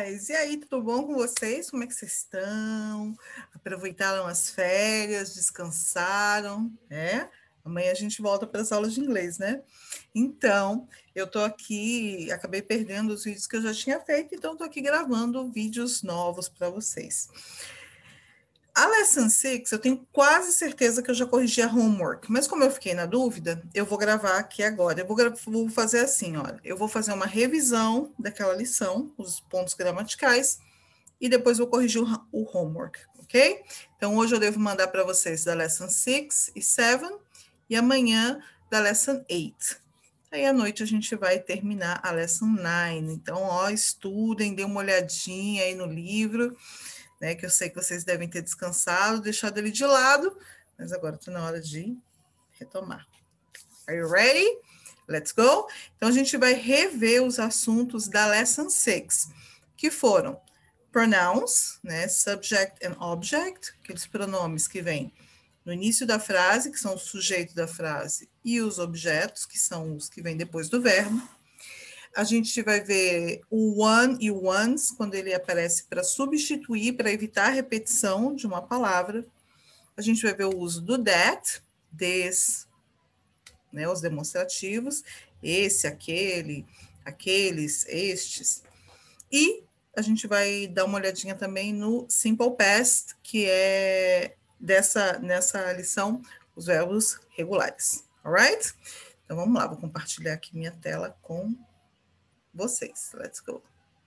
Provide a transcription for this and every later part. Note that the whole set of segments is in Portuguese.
paz! E aí, tudo bom com vocês? Como é que vocês estão? Aproveitaram as férias, descansaram, né? Amanhã a gente volta para as aulas de inglês, né? Então, eu tô aqui, acabei perdendo os vídeos que eu já tinha feito, então tô aqui gravando vídeos novos para vocês. A Lesson 6, eu tenho quase certeza que eu já corrigi a homework, mas como eu fiquei na dúvida, eu vou gravar aqui agora. Eu vou fazer assim, olha, eu vou fazer uma revisão daquela lição, os pontos gramaticais, e depois vou corrigir o homework, ok? Então, hoje eu devo mandar para vocês da Lesson 6 e 7, e amanhã da Lesson 8. Aí, à noite, a gente vai terminar a Lesson 9. Então, ó, estudem, dêem uma olhadinha aí no livro, né, que eu sei que vocês devem ter descansado, deixado ele de lado, mas agora está na hora de retomar. Are you ready? Let's go! Então, a gente vai rever os assuntos da Lesson 6, que foram pronouns, né, subject and object, aqueles pronomes que vêm no início da frase, que são o sujeito da frase, e os objetos, que são os que vêm depois do verbo. A gente vai ver o one e o ones, quando ele aparece para substituir, para evitar a repetição de uma palavra. A gente vai ver o uso do that, des, né, os demonstrativos, esse, aquele, aqueles, estes. E a gente vai dar uma olhadinha também no simple past, que é nessa lição, os verbos regulares. Alright? Então vamos lá, vou compartilhar aqui minha tela com vocês. Let's go.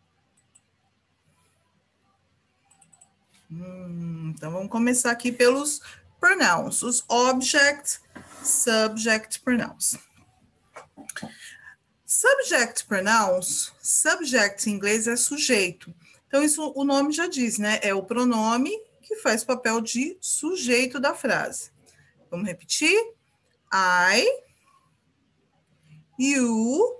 Então, vamos começar aqui pelos pronouns, os object, subject pronouns. Subject pronouns, subject em inglês é sujeito. Então, isso o nome já diz, né? É o pronome que faz o papel de sujeito da frase. Vamos repetir? I, you,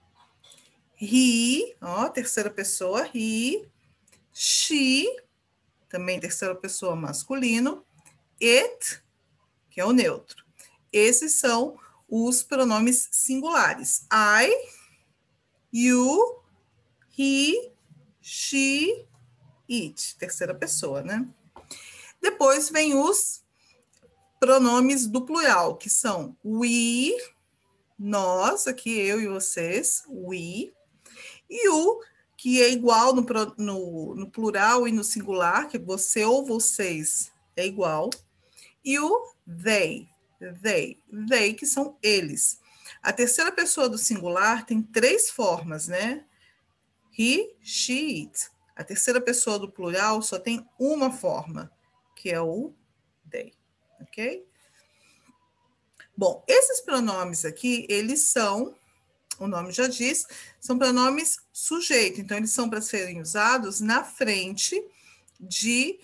he, ó, terceira pessoa, he, she, também terceira pessoa masculino, it, que é o neutro. Esses são os pronomes singulares. I, you, he, she, it. Terceira pessoa, né? Depois vem os pronomes do plural, que são we, nós, aqui eu e vocês, we, e o que é igual no plural e no singular, que você ou vocês é igual, e o they, que são eles. A terceira pessoa do singular tem três formas, né? He, she, it. A terceira pessoa do plural só tem uma forma, que é o they, ok? Bom, esses pronomes aqui, eles são, o nome já diz, são pronomes sujeito, então eles são para serem usados na frente de,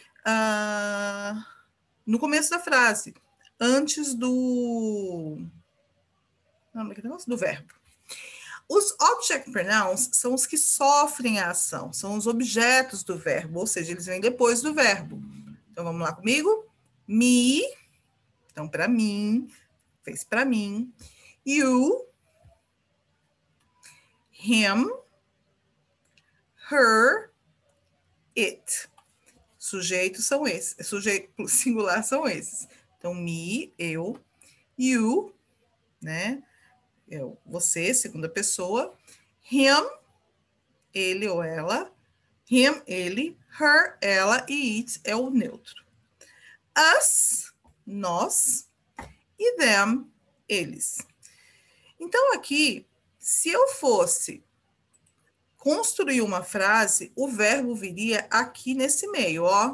no começo da frase, antes do verbo. Os object pronouns são os que sofrem a ação, são os objetos do verbo, ou seja, eles vêm depois do verbo. Então, vamos lá comigo? Me, então, para mim, fez para mim. You, him, her, it. Sujeitos são esses, sujeito singular são esses. Então, me, eu, you, né? Eu, você, segunda pessoa. Him, ele ou ela. Him, ele. Her, ela. E it é o neutro. Us, nós. E them, eles. Então, aqui, se eu fosse construir uma frase, o verbo viria aqui nesse meio, ó.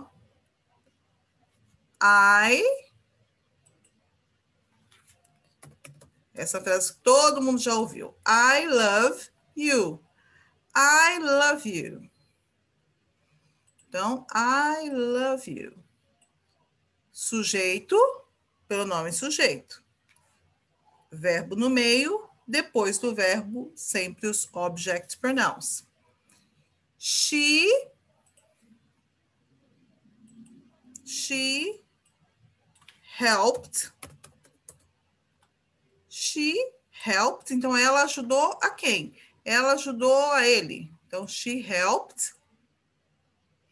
Essa frase que todo mundo já ouviu. I love you. I love you. Então, I love you. Sujeito, pronome sujeito. Verbo no meio, depois do verbo, sempre os object pronouns. She helped. She helped. Então, ela ajudou a quem? Ela ajudou a ele. Então, she helped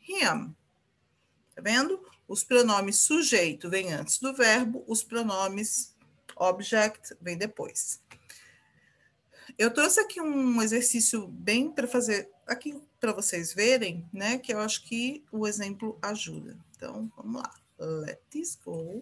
him. Tá vendo? Os pronomes sujeito vêm antes do verbo, os pronomes object vêm depois. Eu trouxe aqui um exercício bem para fazer aqui para vocês verem, né? Que eu acho que o exemplo ajuda. Então, vamos lá. Let's go.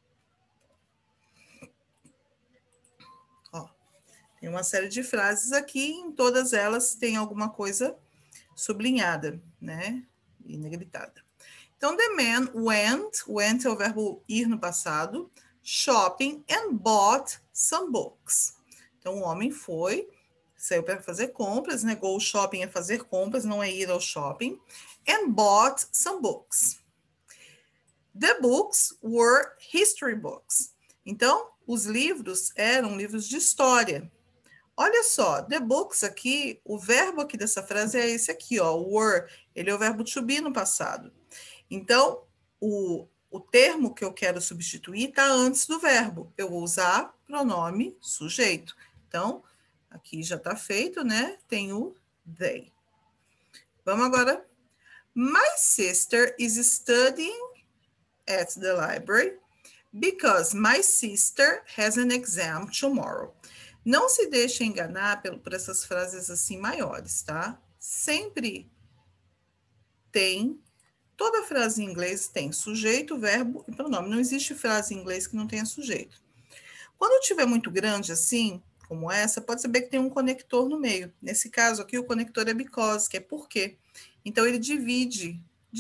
Ó, tem uma série de frases aqui, em todas elas tem alguma coisa sublinhada, né? E negritada. Então, the man went é o verbo ir no passado, shopping and bought some books. Então, o homem foi, saiu para fazer compras, né? Go shopping é fazer compras, não é ir ao shopping. And bought some books. The books were history books. Então, os livros eram livros de história. Olha só, the books aqui, o verbo aqui dessa frase é esse aqui, ó, were. Ele é o verbo to be no passado. Então, o termo que eu quero substituir está antes do verbo. Eu vou usar pronome sujeito. Então, aqui já está feito, né? Tem o they. Vamos agora. My sister is studying at the library because my sister has an exam tomorrow. Não se deixe enganar por essas frases assim maiores, tá? Sempre tem. Toda frase em inglês tem sujeito, verbo e pronome. Não existe frase em inglês que não tenha sujeito. Quando tiver muito grande assim, como essa, pode saber que tem um conector no meio. Nesse caso aqui, o conector é because, que é porque. Então, ele divide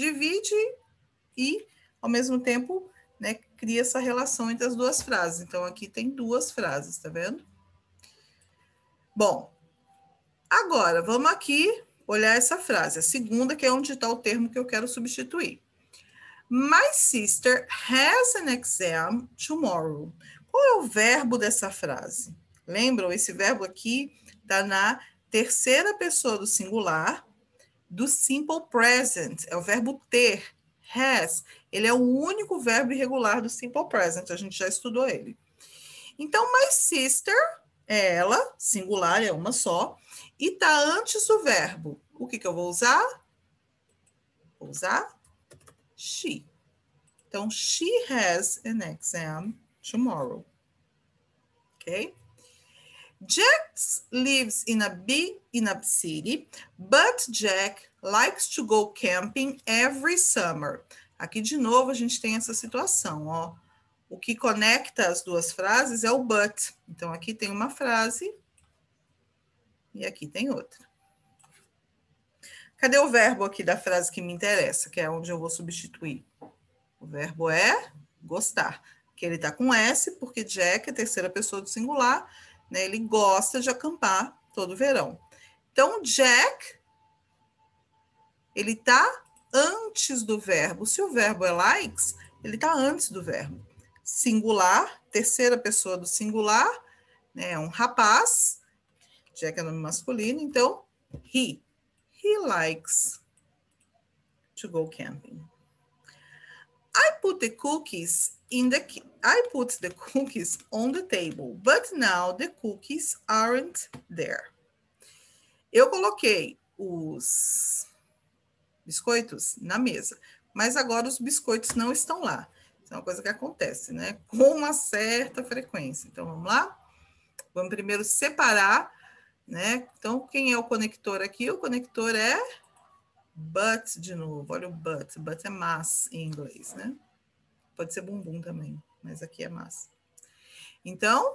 e, ao mesmo tempo, né, cria essa relação entre as duas frases. Então, aqui tem duas frases, tá vendo? Bom, agora, vamos aqui olhar essa frase. A segunda, que é onde está o termo que eu quero substituir. My sister has an exam tomorrow. Qual é o verbo dessa frase? Lembram? Esse verbo aqui está na terceira pessoa do singular do simple present. É o verbo ter. Has. Ele é o único verbo irregular do simple present. A gente já estudou ele. Então, my sister é ela, singular, é uma só, e está antes do verbo. O que eu vou usar? Vou usar she. Então, she has an exam tomorrow. Ok? Jack lives in a big city, but Jack likes to go camping every summer. Aqui, de novo, a gente tem essa situação, ó. O que conecta as duas frases é o but. Então, aqui tem uma frase e aqui tem outra. Cadê o verbo aqui da frase que me interessa, que é onde eu vou substituir? O verbo é gostar, que ele está com S, porque Jack é a terceira pessoa do singular, né? Ele gosta de acampar todo verão. Então, Jack, ele está antes do verbo. Se o verbo é likes, ele está antes do verbo. Singular, terceira pessoa do singular, né? Um rapaz, Jack é nome masculino, então, he likes to go camping. I put the cookies on the table, but now the cookies aren't there. Eu coloquei os biscoitos na mesa, mas agora os biscoitos não estão lá. Isso é uma coisa que acontece, né? Com uma certa frequência. Então, vamos lá? Vamos primeiro separar, né? Então, quem é o conector aqui? O conector é but, de novo. Olha o but. But é mas em inglês, né? Pode ser bumbum também, mas aqui é mas. Então,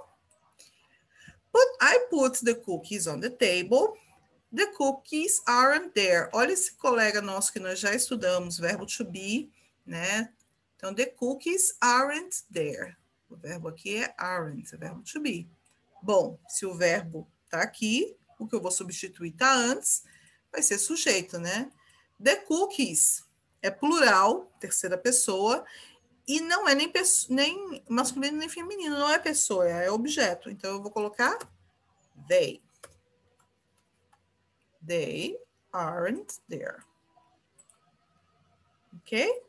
I put the cookies on the table. The cookies aren't there. Olha esse colega nosso que nós já estudamos, verbo to be, né? Então, the cookies aren't there. O verbo aqui é aren't, é verbo to be. Bom, se o verbo está aqui, o que eu vou substituir está antes, vai ser sujeito, né? The cookies é plural, terceira pessoa, e não é nem masculino nem feminino, não é pessoa, é objeto. Então, eu vou colocar they. They aren't there. Ok?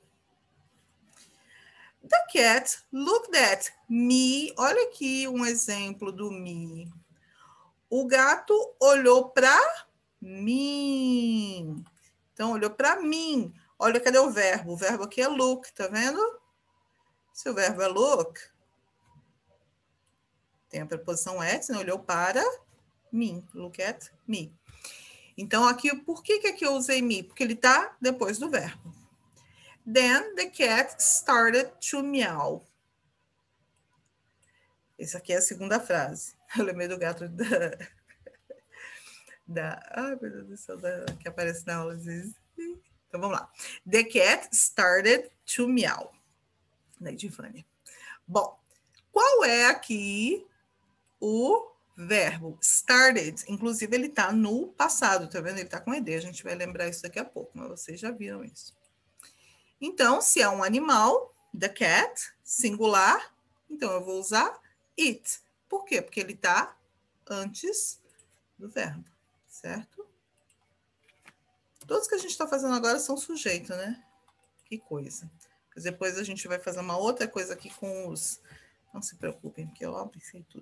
The cat looked at me. Olha aqui um exemplo do me. O gato olhou para mim. Então, olhou para mim. Olha, cadê o verbo? O verbo aqui é look, tá vendo? Se o verbo é look, tem a preposição at, né? Olhou para mim. Look at me. Então, aqui, por que aqui eu usei me? Porque ele está depois do verbo. Then the cat started to meow. Essa aqui é a segunda frase. Eu lembrei do gato ai, meu Deus do céu, que aparece na aula às vezes. Então, vamos lá. The cat started to meow. Da Edivânia. Bom, qual é aqui o verbo? Started. Inclusive, ele está no passado, tá vendo? Ele está com ED. A gente vai lembrar isso daqui a pouco, mas vocês já viram isso. Então, se é um animal, the cat, singular, então eu vou usar it. Por quê? Porque ele está antes do verbo, certo? Todos que a gente está fazendo agora são sujeito, né? Que coisa. Mas depois a gente vai fazer uma outra coisa aqui com os... Não se preocupem, porque eu pensei tudo.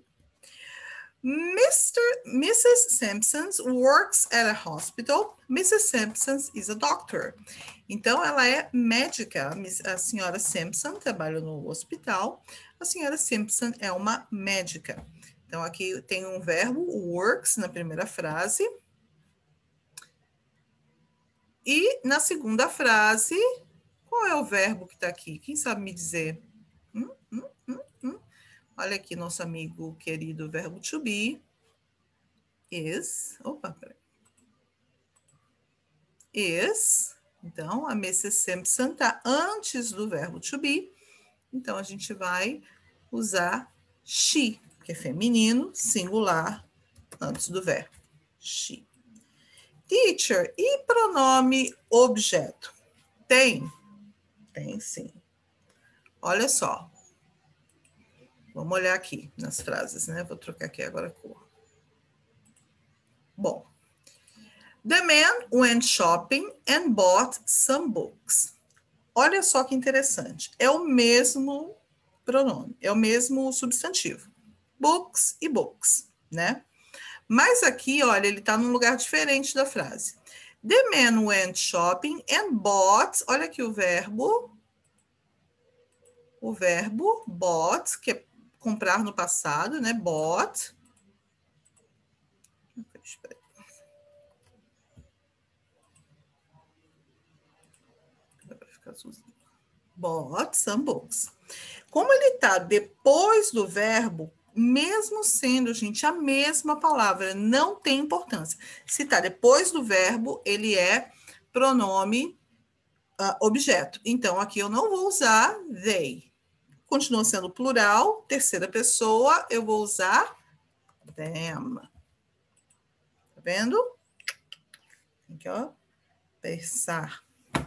Mrs. Simpson works at a hospital. Mrs. Simpson is a doctor. Então, ela é médica. A senhora Simpson trabalha no hospital. A senhora Simpson é uma médica. Então, aqui tem um verbo, works, na primeira frase. E na segunda frase, qual é o verbo que está aqui? Quem sabe me dizer? Olha aqui, nosso amigo querido verbo to be. Is. Opa, peraí. Is. Então, a Mrs. Simpson está antes do verbo to be. Então, a gente vai usar she, que é feminino, singular, antes do verbo. She. Teacher, e pronome objeto? Tem? Tem, sim. Olha só. Vamos olhar aqui nas frases, né? Vou trocar aqui agora a cor. Bom. The man went shopping and bought some books. Olha só que interessante. É o mesmo pronome, é o mesmo substantivo. Books e books, né? Mas aqui, olha, ele está num lugar diferente da frase. The man went shopping and bought. Olha aqui o verbo. O verbo bought, que é comprar no passado, né? Bought. Espera. Vai ficar azulzinho. Bought some books. Como ele está depois do verbo, mesmo sendo, gente, a mesma palavra, não tem importância. Se está depois do verbo, ele é pronome objeto. Então, aqui eu não vou usar they. Continua sendo plural, terceira pessoa, eu vou usar them. Tá vendo? Aqui, ó. Pensar.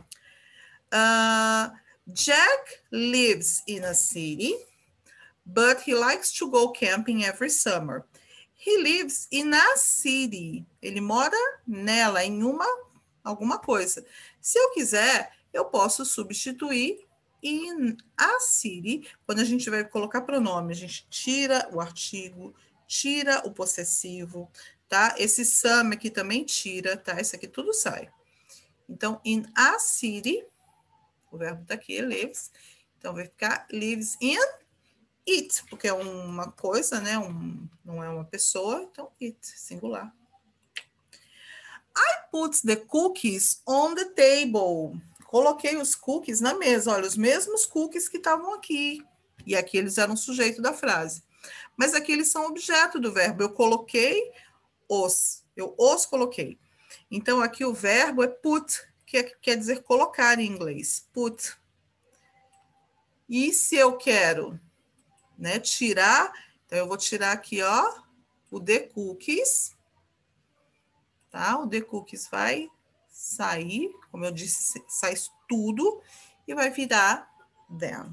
Jack lives in a city, but he likes to go camping every summer. He lives in a city. Ele mora nela, em alguma coisa. Se eu quiser, eu posso substituir in a city. Quando a gente vai colocar pronome, a gente tira o artigo, tira o possessivo, tá? Esse some aqui também tira, tá? Esse aqui tudo sai. Então, in a city, o verbo tá aqui, lives. Então, vai ficar lives in it, porque é uma coisa, né? Não é uma pessoa, então it, singular. I put the cookies on the table. Coloquei os cookies na mesa. Olha, os mesmos cookies que estavam aqui. E aqui eles eram sujeito da frase. Mas aqui eles são objeto do verbo. Eu coloquei os. Eu os coloquei. Então, aqui o verbo é put, que quer dizer colocar em inglês. Put. E se eu quero, né, tirar, então eu vou tirar aqui, ó, o the cookies. Tá? O the cookies vai sair, como eu disse, sai tudo e vai virar them.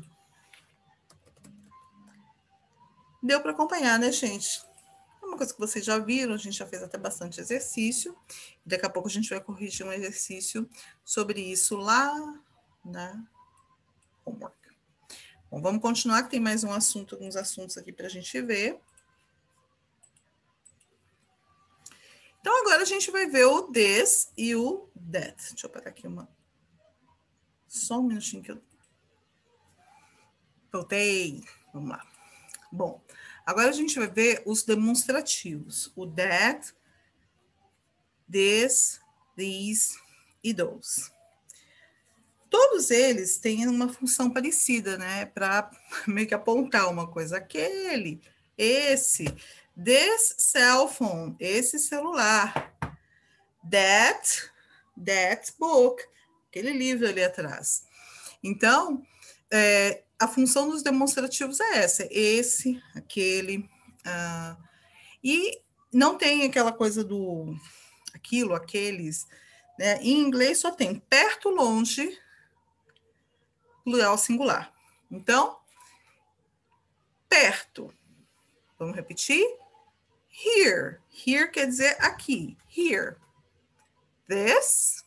Deu para acompanhar, né, gente? É uma coisa que vocês já viram, a gente já fez até bastante exercício. Daqui a pouco a gente vai corrigir um exercício sobre isso lá na homework. Bom, vamos continuar, que tem mais alguns assuntos aqui para a gente ver. Então, agora a gente vai ver o this e o that. Deixa eu pegar aqui uma Só um minutinho que eu... Voltei. Vamos lá. Bom, agora a gente vai ver os demonstrativos. O that, this, these e those. Todos eles têm uma função parecida, né? Para meio que apontar uma coisa. Aquele, esse, this cell phone, esse celular. That book, aquele livro ali atrás. Então, a função dos demonstrativos é essa, esse, aquele, e não tem aquela coisa do aquilo, aqueles, né? Em inglês só tem perto, longe, plural, singular. Então, perto, vamos repetir? Here, here quer dizer aqui, here. This,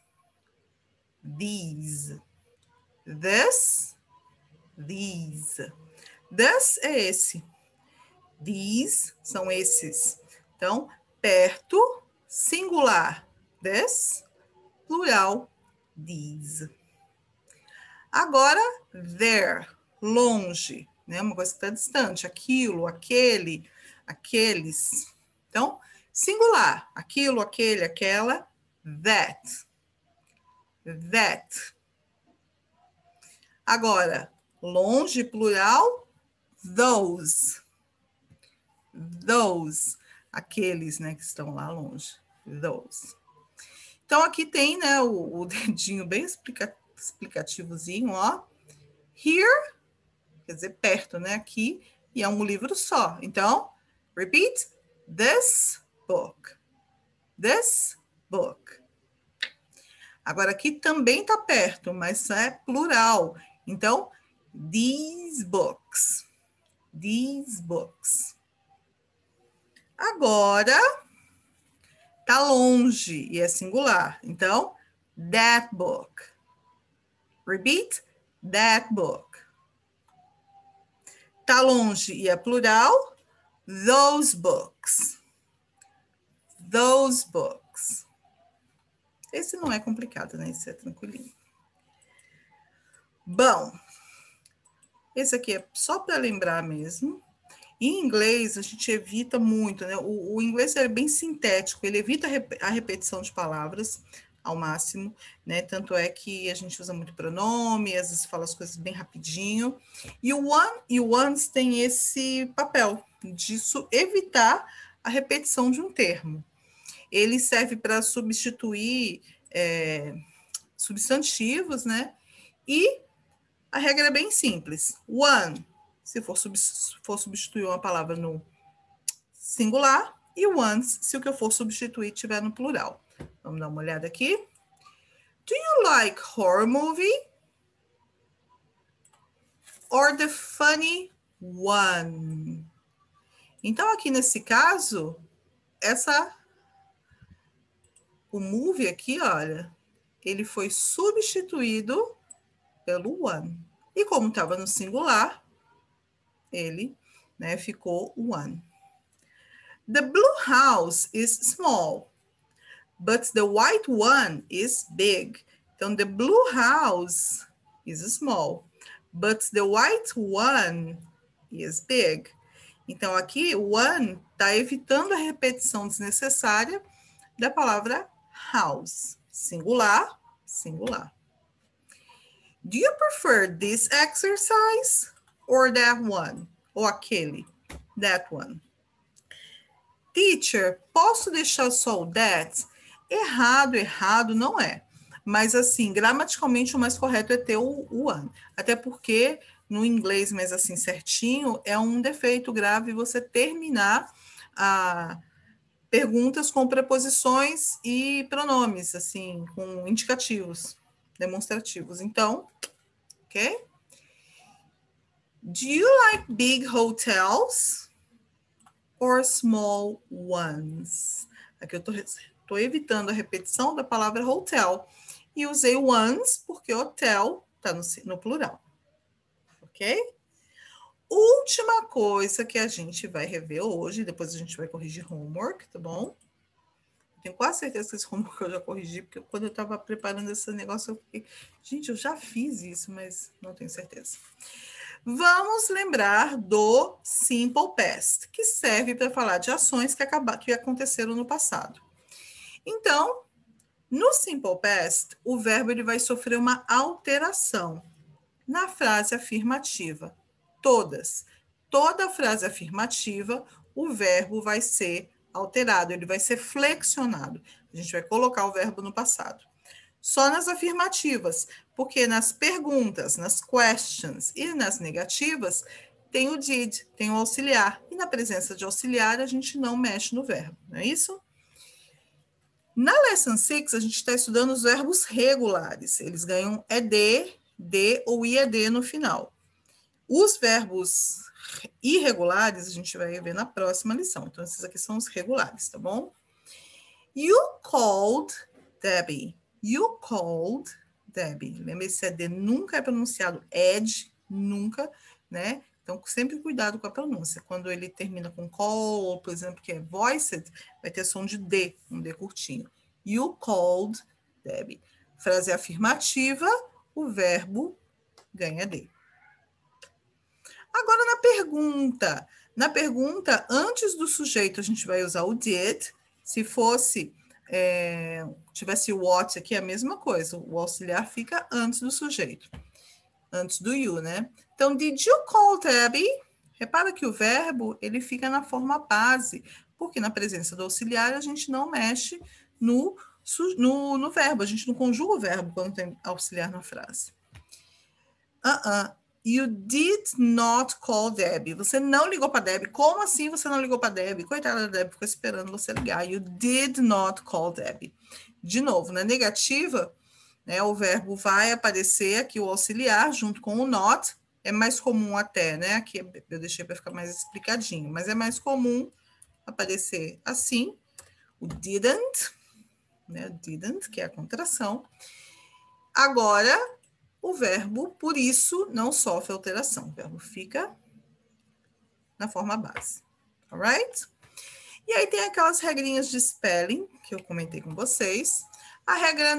these. This, these. This é esse. These são esses. Então, perto, singular, this, plural, these. Agora, there, longe, né? Uma coisa que está distante, aquilo, aquele, aqueles. Então, singular, aquilo, aquele, aquela, that. That. Agora, longe, plural, those. Those. Aqueles, né, que estão lá longe. Those. Então, aqui tem, né, o dedinho bem explicativozinho, ó. Here, quer dizer, perto, né, aqui, e é um livro só. Então, repeat, this book. This book. Agora, aqui também está perto, mas é plural. Então, these books. These books. Agora, está longe e é singular. Então, that book. Repeat, that book. Está longe e é plural. Those books. Those books. Esse não é complicado, né? Esse é tranquilinho. Bom, esse aqui é só para lembrar mesmo. Em inglês, a gente evita muito, né? O inglês é bem sintético, ele evita a repetição de palavras ao máximo, né? Tanto é que a gente usa muito pronome, às vezes fala as coisas bem rapidinho. E o one e o ones tem esse papel de evitar a repetição de um termo. Ele serve para substituir substantivos, né? E a regra é bem simples. One, se for substituir uma palavra no singular, e ones, se o que eu for substituir estiver no plural. Vamos dar uma olhada aqui. Do you like horror movie? Or the funny one? Então, aqui nesse caso, o movie aqui, olha, ele foi substituído pelo one. E como estava no singular, ele, né, ficou one. The blue house is small, but the white one is big. Então, the blue house is small, but the white one is big. Então, aqui, o one está evitando a repetição desnecessária da palavra house. Singular, singular. Do you prefer this exercise or that one? Ou aquele? That one. Teacher, posso deixar só o that? Errado não é. Mas, assim, gramaticalmente o mais correto é ter o one. Até porque no inglês, mas assim, certinho, é um defeito grave você terminar perguntas com preposições e pronomes, assim, com indicativos, demonstrativos. Então, ok? Do you like big hotels or small ones? Aqui eu tô evitando a repetição da palavra hotel e usei ones porque hotel está no plural, ok? Última coisa que a gente vai rever hoje, depois a gente vai corrigir homework, tá bom? Tenho quase certeza que esse homework eu já corrigi, porque quando eu estava preparando esse negócio, eu fiquei, gente, eu já fiz isso, mas não tenho certeza. Vamos lembrar do Simple Past, que serve para falar de ações que aconteceram no passado. Então, no Simple Past, o verbo ele vai sofrer uma alteração na frase afirmativa. Toda frase afirmativa, o verbo vai ser alterado, ele vai ser flexionado. A gente vai colocar o verbo no passado. Só nas afirmativas, porque nas perguntas, nas questions e nas negativas, tem o did, tem o auxiliar. E na presença de auxiliar, a gente não mexe no verbo, não é isso? Na Lesson 6, a gente está estudando os verbos regulares. Eles ganham ED, D ou IED no final. Os verbos irregulares, a gente vai ver na próxima lição. Então, esses aqui são os regulares, tá bom? You called Debbie. You called Debbie. Lembra, esse ED nunca é pronunciado ed, nunca, né? Então, sempre cuidado com a pronúncia. Quando ele termina com call, por exemplo, que é voiced, vai ter som de D, um D curtinho. You called Debbie. Frase afirmativa, o verbo ganha D. Agora, na pergunta, antes do sujeito, a gente vai usar o did. Se fosse, tivesse o what aqui, é a mesma coisa. O auxiliar fica antes do sujeito, antes do you, né? Então, did you call Debbie? Repara que o verbo, ele fica na forma base, porque na presença do auxiliar, a gente não mexe no verbo, a gente não conjuga o verbo quando tem auxiliar na frase. You did not call Debbie. Você não ligou para Debbie. Como assim você não ligou para Debbie? Coitada da Debbie, ficou esperando você ligar. You did not call Debbie. De novo, na negativa, né, o verbo vai aparecer aqui, o auxiliar, junto com o not. É mais comum até, né? Aqui eu deixei para ficar mais explicadinho, mas é mais comum aparecer assim, o didn't, né? Didn't, que é a contração. Agora, o verbo, por isso, não sofre alteração. O verbo fica na forma base. Alright? E aí tem aquelas regrinhas de spelling que eu comentei com vocês. A regra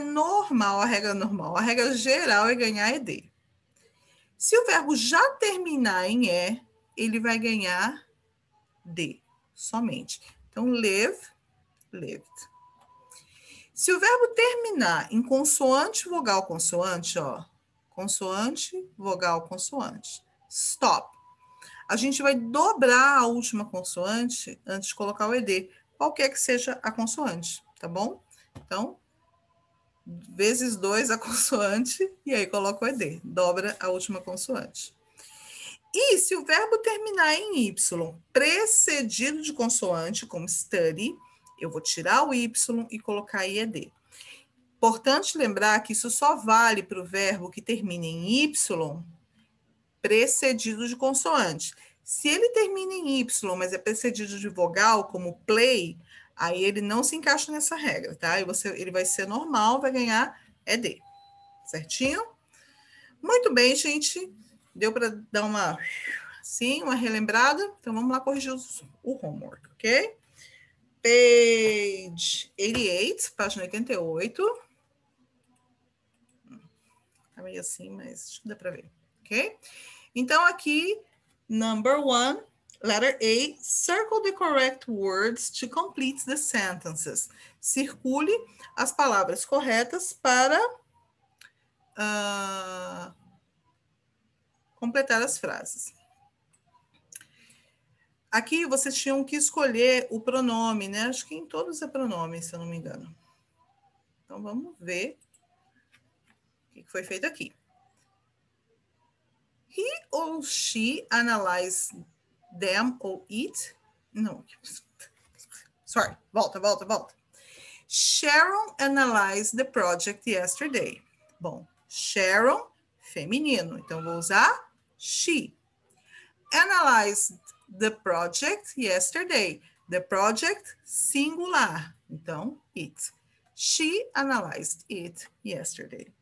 geral é ganhar ED. Se o verbo já terminar em E, ele vai ganhar D, somente. Então, live, lived. Se o verbo terminar em consoante, vogal, consoante, ó, consoante, vogal, consoante. Stop. A gente vai dobrar a última consoante antes de colocar o ED, qualquer que seja a consoante, tá bom? Então, vezes 2 a consoante e aí coloca o ED, dobra a última consoante. E se o verbo terminar em Y, precedido de consoante, como study, eu vou tirar o Y e colocar IED. Importante lembrar que isso só vale para o verbo que termina em Y, precedido de consoante. Se ele termina em Y, mas é precedido de vogal, como play, aí ele não se encaixa nessa regra, tá? Ele vai ser normal, vai ganhar ED. Certinho? Muito bem, gente. Deu para dar uma relembrada? Então, vamos lá corrigir o homework, ok? Page 88, página 88. Tá meio assim, mas acho que dá para ver, ok? Então, aqui, number 1, letter A, circle the correct words to complete the sentences. Circule as palavras corretas para completar as frases. Aqui vocês tinham que escolher o pronome, né? Acho que em todos é pronome, se eu não me engano. Então, vamos ver o que foi feito aqui. He or she analyzed them or it? Não. Sorry. Volta. Sharon analyzed the project yesterday. Bom, Sharon, feminino. Então, vou usar she. Analyzed the project yesterday. The project, singular. Então, it. She analyzed it yesterday.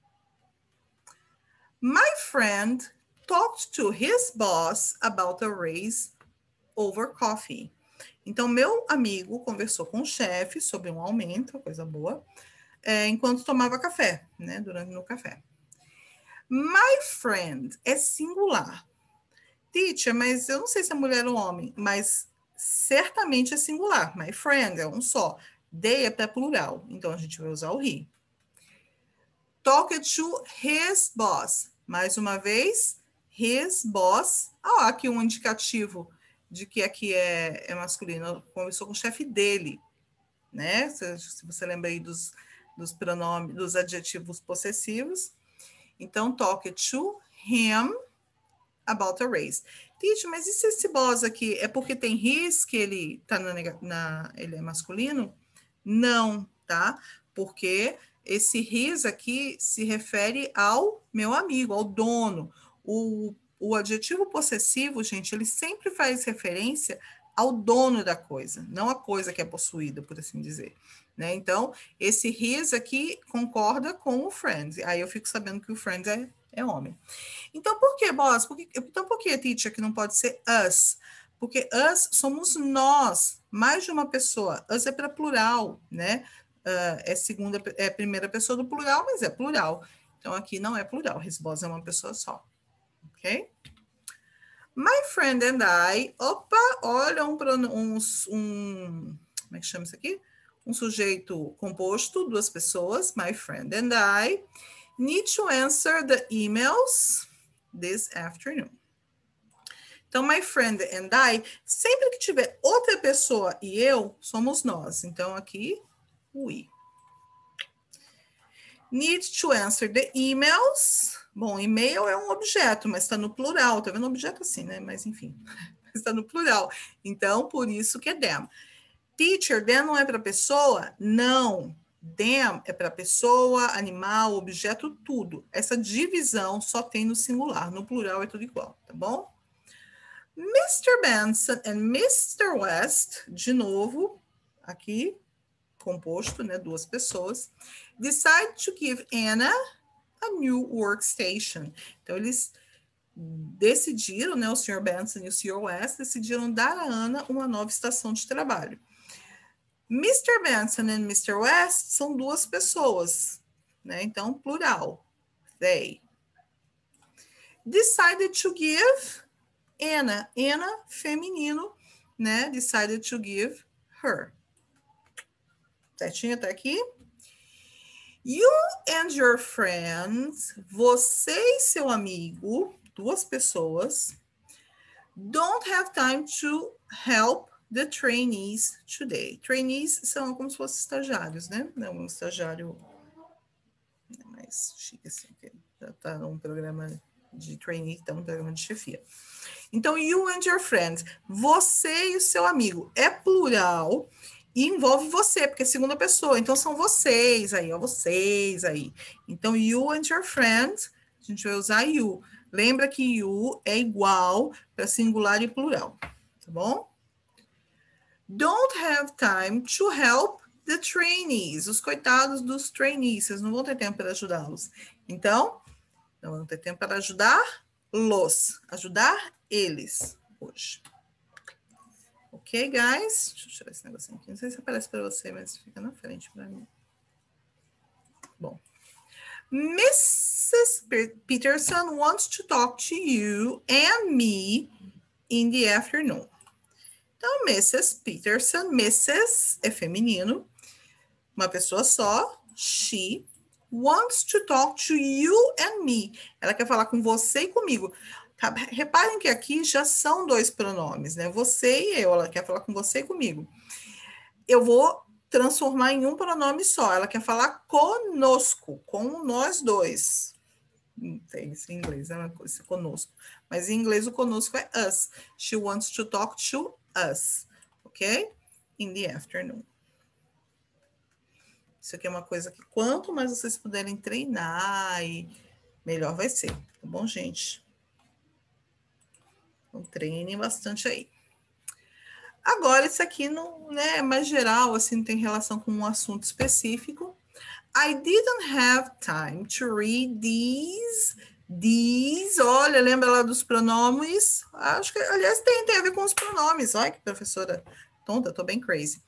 My friend talked to his boss about a raise over coffee. Então, meu amigo conversou com o chefe sobre um aumento, coisa boa, enquanto tomava café, né? Durante o café. My friend é singular. Teacher, mas eu não sei se é mulher ou homem, mas certamente é singular. My friend é um só. They é para plural, então a gente vai usar o he. Talked to his boss. Mais uma vez, his boss. Ah, aqui um indicativo de que aqui é masculino. Conversou com o chefe dele, né? Se você lembra aí dos pronomes, dos adjetivos possessivos. Então, talked to him about a raise. Teacher, mas e se esse boss aqui é porque tem his que ele tá ele é masculino? Não, tá? Porque esse his aqui se refere ao meu amigo, ao dono. O adjetivo possessivo, gente, ele sempre faz referência ao dono da coisa, não a coisa que é possuída, por assim dizer. Né? Então, esse his aqui concorda com o friend. Aí eu fico sabendo que o friend é homem. Então, por que, boss? Então, por que, teacher, que não pode ser us? Porque us somos nós, mais de uma pessoa. Us é para plural, né? É primeira pessoa do plural, mas é plural. Então, aqui não é plural. His boss é uma pessoa só. Ok? My friend and I. Opa, olha como é que chama isso aqui? Um sujeito composto, duas pessoas. My friend and I need to answer the emails this afternoon. Então, my friend and I, sempre que tiver outra pessoa e eu, somos nós. Então, aqui, we. Need to answer the emails. Bom, e-mail é um objeto, mas está no plural. Tá vendo objeto assim, né? Mas, enfim, está no plural. Então, por isso que é them. Teacher, them não é para pessoa? Não. Them é para pessoa, animal, objeto, tudo. Essa divisão só tem no singular. No plural é tudo igual, tá bom? Mr. Benson and Mr. West, de novo, aqui, composto, né, duas pessoas, decide to give Anna a new workstation. Então, eles decidiram, né, o Sr. Benson e o Sr. West, decidiram dar a Ana uma nova estação de trabalho. Mr. Benson and Mr. West são duas pessoas, né, então, plural, they. Decided to give Anna, feminino, né? Decided to give her. Certinho até aqui? You and your friends, você e seu amigo, duas pessoas, don't have time to help the trainees today. Trainees são como se fossem estagiários, né? Não, um estagiário mais chique assim, que já está num programa de trainee, está num programa de chefia. Então, you and your friends, você e o seu amigo, é plural e envolve você, porque é segunda pessoa, então são vocês aí, ó, vocês aí. Então, you and your friends, a gente vai usar you. Lembra que you é igual para singular e plural, tá bom? Don't have time to help the trainees, os coitados dos trainees, vocês não vão ter tempo para ajudá-los. Então, não vão ter tempo para ajudar-los, ajudar eles hoje. Ok, guys? Deixa eu tirar esse negocinho aqui. Não sei se aparece para você, mas fica na frente para mim. Bom. Mrs. Peterson wants to talk to you and me in the afternoon. Então, Mrs. Peterson, Mrs. é feminino, uma pessoa só, she wants to talk to you and me. Ela quer falar com você e comigo. Tá? Reparem que aqui já são dois pronomes, né? Você e eu. Ela quer falar com você e comigo. Eu vou transformar em um pronome só. Ela quer falar conosco, com nós dois. Não tem isso em inglês, é uma coisa, conosco. Mas em inglês o conosco é us. She wants to talk to us. Ok? In the afternoon. Isso aqui é uma coisa que quanto mais vocês puderem treinar, melhor vai ser. Tá bom, gente? Então, treinem bastante aí. Agora, isso aqui não, né, é mais geral, assim, não tem relação com um assunto específico. I didn't have time to read these. Olha, lembra lá dos pronomes? Acho que, aliás, tem a ver com os pronomes. Olha que professora tonta, tô bem crazy.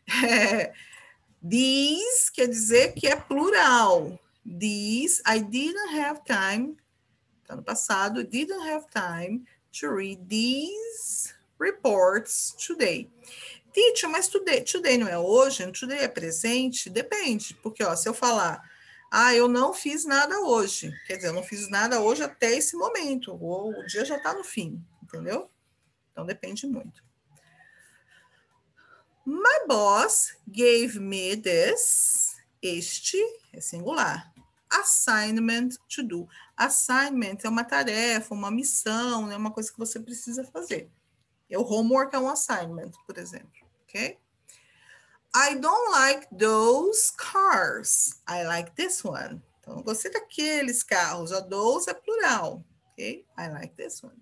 These quer dizer que é plural. These, I didn't have time, tá no passado, didn't have time to read these reports today. Teacher, mas today não é hoje? Today é presente? Depende, porque ó, se eu falar, eu não fiz nada hoje, quer dizer, eu não fiz nada hoje até esse momento, ou o dia já está no fim, entendeu? Então depende muito. My boss gave me this, este é singular, assignment to do. Assignment é uma tarefa, uma missão, né? Uma coisa que você precisa fazer. O homework é um assignment, por exemplo, ok? I don't like those cars. I like this one. Então, eu gostei daqueles carros. A those é plural, ok? I like this one.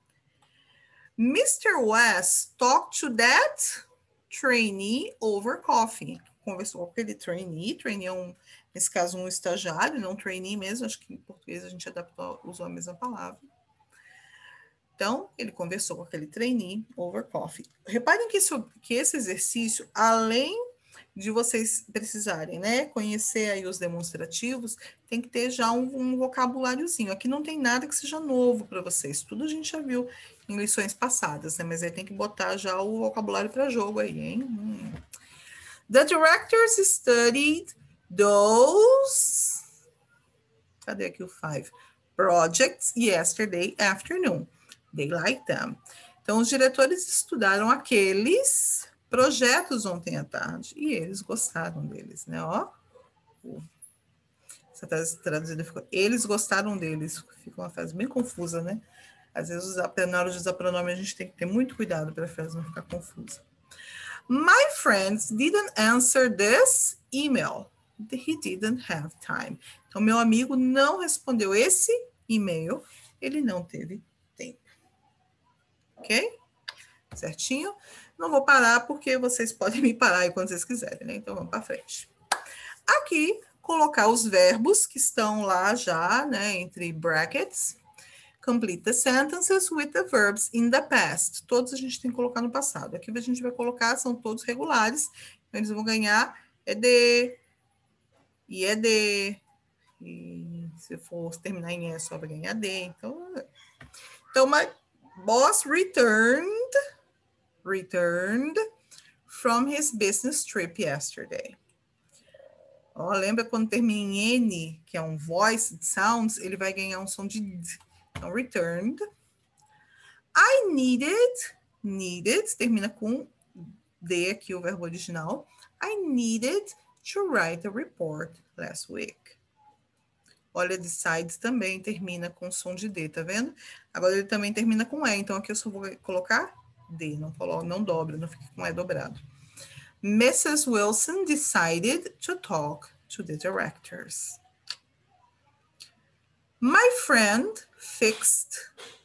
Mr. West talked to that trainee over coffee. Conversou com aquele trainee. Trainee é nesse caso, um estagiário, não trainee mesmo. Acho que em português a gente adaptou, usou a mesma palavra. Então, ele conversou com aquele trainee over coffee. Reparem que esse exercício, além de vocês precisarem, né, conhecer aí os demonstrativos, tem que ter já um vocabuláriozinho. Aqui não tem nada que seja novo para vocês. Tudo a gente já viu em lições passadas, né? Mas aí tem que botar já o vocabulário para jogo aí, hein? The directors studied those... Cadê aqui o 5? Projects yesterday afternoon. They like them. Então, os diretores estudaram aqueles projetos ontem à tarde e eles gostaram deles, né? Ó, essa traduzida ficou, eles gostaram deles. Fica uma frase bem confusa, né? Às vezes, na hora de usar pronome, a gente tem que ter muito cuidado para a frase não ficar confusa. My friends didn't answer this email. He didn't have time. Então, meu amigo não respondeu esse e-mail. Ele não teve tempo. Ok? Certinho? Não vou parar porque vocês podem me parar aí quando vocês quiserem, né? Então, vamos para frente. Aqui, colocar os verbos que estão lá já, né? Entre brackets. Complete the sentences with the verbs in the past. Todos a gente tem que colocar no passado. Aqui a gente vai colocar, são todos regulares. Então, eles vão ganhar ED, IED. E se for terminar em E, só vai ganhar D. Então my boss returned from his business trip yesterday. Ó, lembra quando termina em N, que é um voice sounds, ele vai ganhar um som de D. Então, returned. I needed, termina com D aqui, o verbo original. I needed to write a report last week. Olha, decides também termina com som de D, tá vendo? Agora ele também termina com E, então aqui eu só vou colocar D, não dobra, não fica com E dobrado. Mrs. Wilson decided to talk to the directors. My friend fixed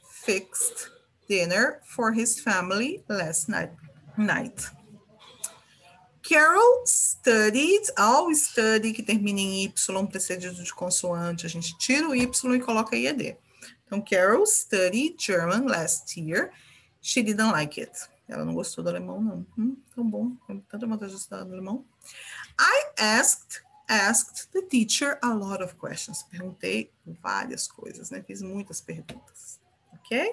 dinner for his family last night. Carol studied, ao study que termina em Y, precedido de consoante, a gente tira o Y e coloca IED. Então, Carol studied German last year. She didn't like it. Ela não gostou do alemão, não. Tão bom. Tem tanta vontade de estudar no alemão. I asked the teacher a lot of questions. Perguntei várias coisas, né? Fiz muitas perguntas. Ok?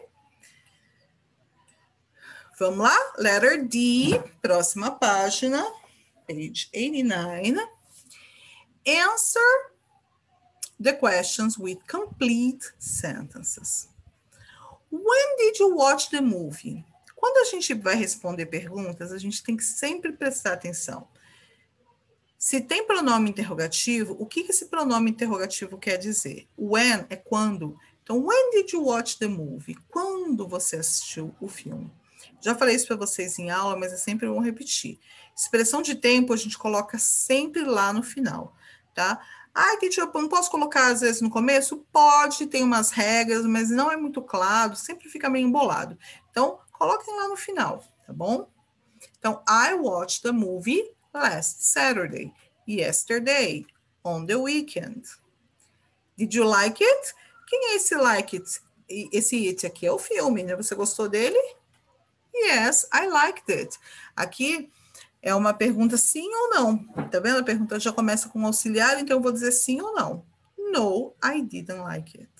Vamos lá? Letter D, próxima página. Page 89. Answer the questions with complete sentences. When did you watch the movie? Quando a gente vai responder perguntas, a gente tem que sempre prestar atenção. Se tem pronome interrogativo, o que esse pronome interrogativo quer dizer? When é quando. Então, when did you watch the movie? Quando você assistiu o filme? Já falei isso para vocês em aula, mas é sempre bom repetir. Expressão de tempo a gente coloca sempre lá no final, tá? Teacher, não posso colocar às vezes no começo? Pode, tem umas regras, mas não é muito claro, sempre fica meio embolado. Então, coloquem lá no final, tá bom? Então, I watched the movie last Saturday, yesterday, on the weekend. Did you like it? Quem é esse like it? Esse it aqui é o filme, né? Você gostou dele? Yes, I liked it. Aqui é uma pergunta sim ou não. Tá vendo? A pergunta já começa com auxiliar, então eu vou dizer sim ou não. No, I didn't like it.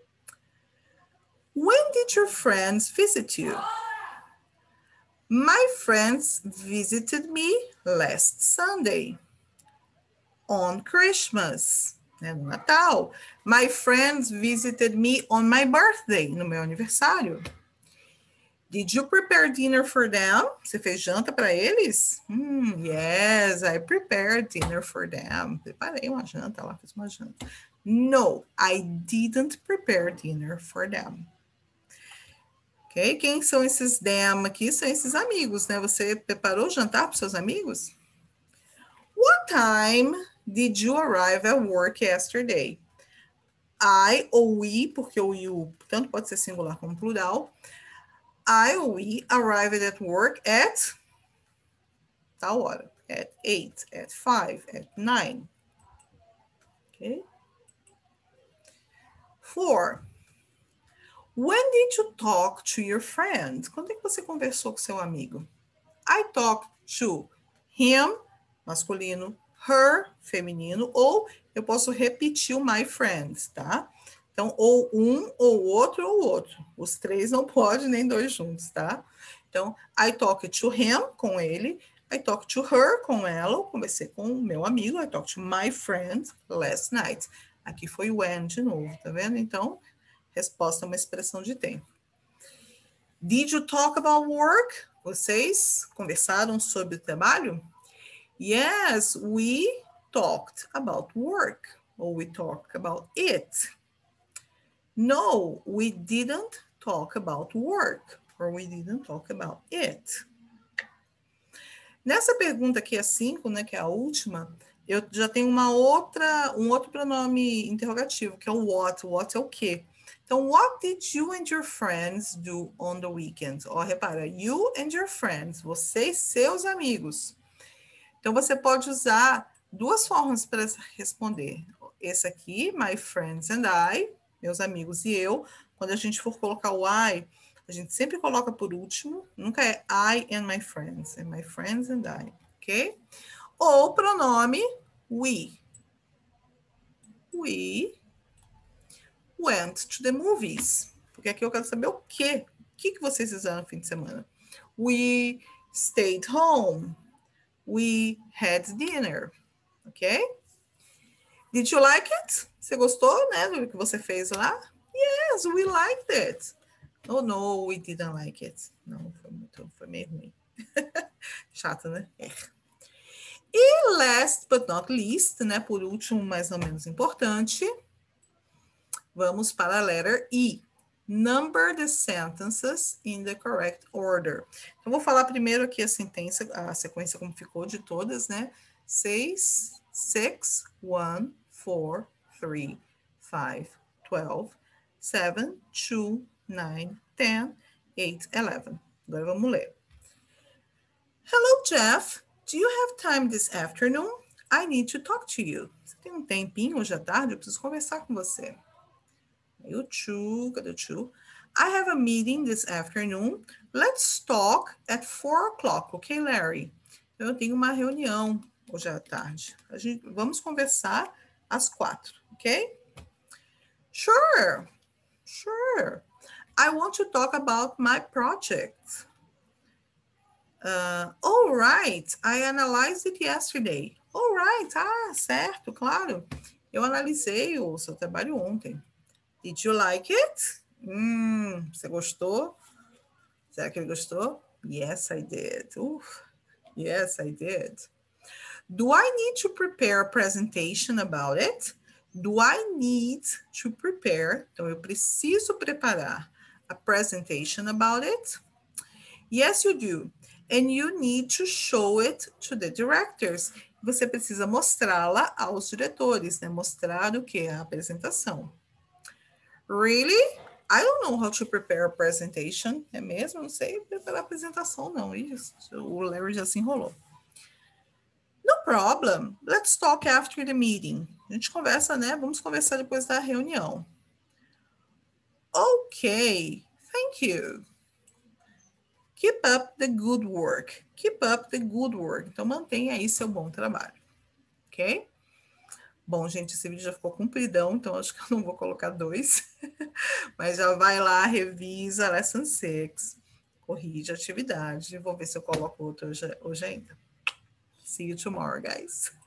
When did your friends visit you? My friends visited me last Sunday. On Christmas, né, no Natal. My friends visited me on my birthday, no meu aniversário. Did you prepare dinner for them? Você fez janta para eles? Yes, I prepared dinner for them. Preparei uma janta lá, fiz uma janta. No, I didn't prepare dinner for them. Ok? Quem são esses them aqui? São esses amigos, né? Você preparou o jantar para seus amigos? What time did you arrive at work yesterday? I ou we, porque o you tanto pode ser singular como plural. I ou we arrived at work at tal hora. At 8, at 5, at 9. Okay? 4. When did you talk to your friend? Quando é que você conversou com seu amigo? I talked to him, masculino, her, feminino, ou eu posso repetir o my friends, tá? Então, ou um, ou outro, ou outro. Os três não podem, nem dois juntos, tá? Então, I talked to him, com ele. I talked to her, com ela. Eu conversei com o meu amigo. I talked to my friend last night. Aqui foi when de novo, tá vendo? Então, resposta é uma expressão de tempo. Did you talk about work? Vocês conversaram sobre o trabalho? Yes, we talked about work. Or we talked about it. No, we didn't talk about work. Or we didn't talk about it. Nessa pergunta aqui, a 5, né, que é a última, eu já tenho um outro pronome interrogativo, que é o what. What é o quê? Então, what did you and your friends do on the weekend? Ó, repara, you and your friends, você e seus amigos. Então, você pode usar duas formas para responder. Esse aqui, my friends and I, meus amigos e eu. Quando a gente for colocar o I, a gente sempre coloca por último. Nunca é I and my friends. É my friends and I, ok? Ou o pronome we. We went to the movies. Porque aqui eu quero saber o quê. O que vocês fizeram no fim de semana? We stayed home. We had dinner. Ok? Did you like it? Você gostou, né, do que você fez lá? Yes, we liked it. Oh, no, we didn't like it. Não, foi meio ruim. Chato, né? É. E last but not least, né, por último, mais ou menos importante, vamos para a letter E. Number the sentences in the correct order. Então, vou falar primeiro aqui a sequência como ficou de todas, né? 6, 6, 1, 4, 3, 5, 12, 7, 2, 9, 10, 8, 11. Agora vamos ler. Hello, Jeff. Do you have time this afternoon? I need to talk to you. Você tem um tempinho hoje à tarde? Eu preciso conversar com você. Aí o to, cadê o to? I have a meeting this afternoon. Let's talk at 4 o'clock, ok, Larry? Eu tenho uma reunião hoje à tarde. Vamos conversar às 4, ok? Sure. I want to talk about my project. All right, I analyzed it yesterday. All right, certo, claro. Eu analisei o seu trabalho ontem. Did you like it? Você gostou? Será que ele gostou? Yes, I did. Yes, I did. Do I need to prepare a presentation about it? Do I need to prepare? Então, eu preciso preparar a presentation about it? Yes, you do. And you need to show it to the directors. Você precisa mostrá-la aos diretores, né? Mostrar o que? A apresentação. Really? I don't know how to prepare a presentation. É mesmo? Não sei preparar a apresentação, não. Isso, o Larry já se enrolou. No problem. Let's talk after the meeting. A gente conversa, né? Vamos conversar depois da reunião. Ok. Thank you. Keep up the good work. Keep up the good work. Então, mantenha aí seu bom trabalho. Ok? Bom, gente, esse vídeo já ficou compridão, então acho que eu não vou colocar 2. Mas já vai lá, revisa Lesson 6. Corrige a atividade. Vou ver se eu coloco outro hoje ainda. See you tomorrow, guys.